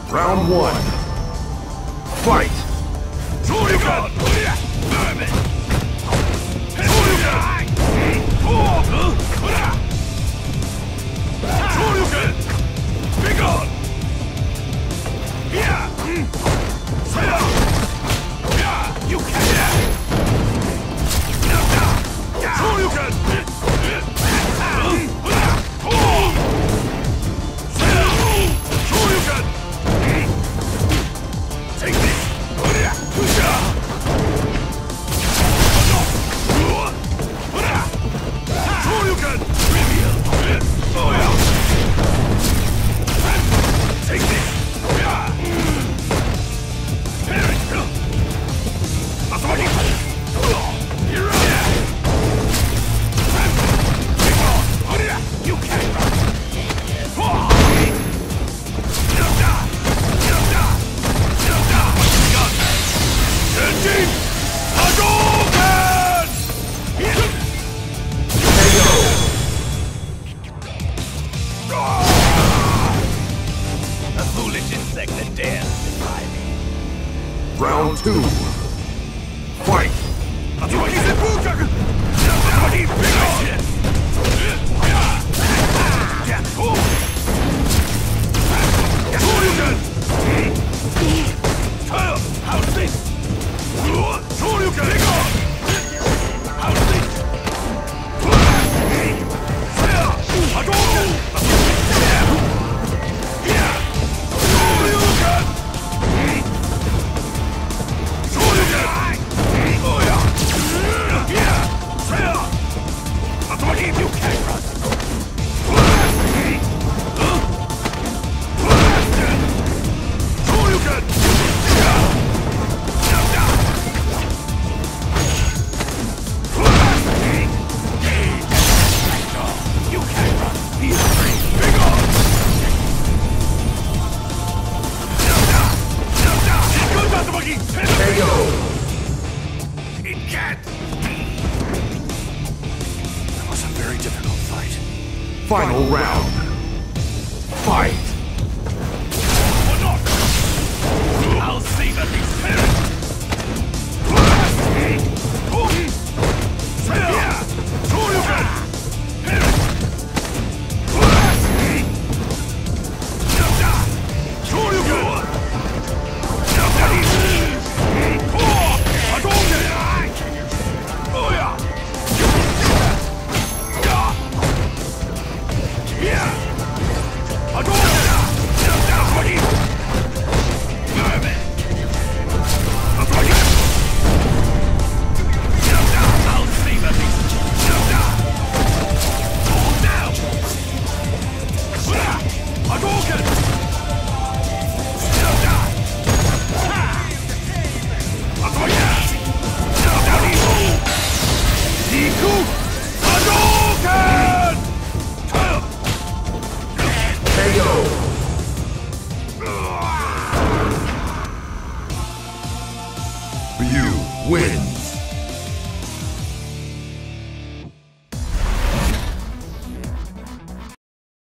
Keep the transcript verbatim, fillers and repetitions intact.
Round one. Fight! Shoryuken! Shoryuken! Be gone! Yeah! Fire! Yeah! You can! Shoryuken! Shoryuken! Take this! Shoryuken! Oh yeah! Take this! Atsumaki! You're up! You can't run! Genji! Hadouken! A foolish insect that dares defy me. Round two. Fight! Atsumaki Senpukaku! Atsumaki Big On! Shoryuken! How's this? Shoryuken! Big On! How's this? Hadouken! Shoryuken! Shoryuken! Oh yeah! Yeah! Atsumaki, you can't run! Shoryuken! You can't run! He's free! Big On! Good, Atsumaki! K O! It can't be! That was a very difficult fight. Final round. Fight! Or not! I'll see that these parents! Yeah! Shoryuken! Shoryuken! Hadouken! Oh yeah! Yeah! Hadouken! Atsumaki! Atsumaki! I'll see that these... Fall down! Hadouken! Niku! Hadouken! K O! You win!